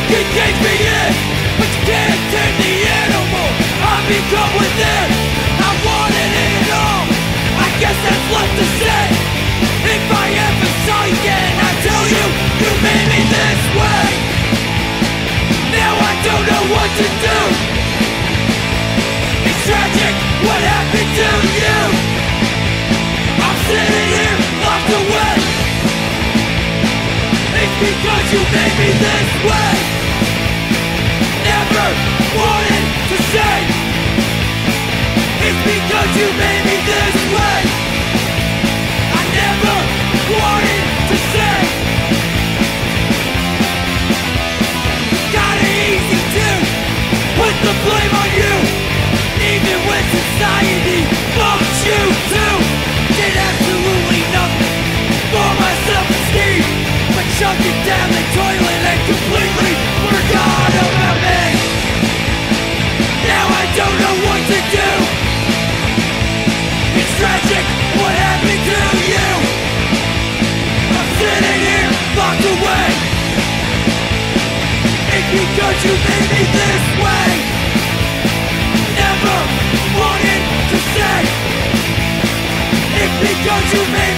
can cage me in, but you can't tame the animal I become within. I wanted it all, I guess that's left to say. If I ever saw you again, I tell you, you made me this way. Now I don't know what to do. It's tragic what happened to you. I'm sitting here locked away. It's because you made me this way. Never wanted to say. It's because you made me this way. I never wanted to say. Kinda easy to put the blame on you, even when society loves you too. Did absolutely nothing for my self-esteem, but chucked it down the toilet and completely forgot about me. Now I don't know what to do. It's tragic what happened to you. I'm sitting here locked away. It's because you made me this way. Never wanted to say. It's because you made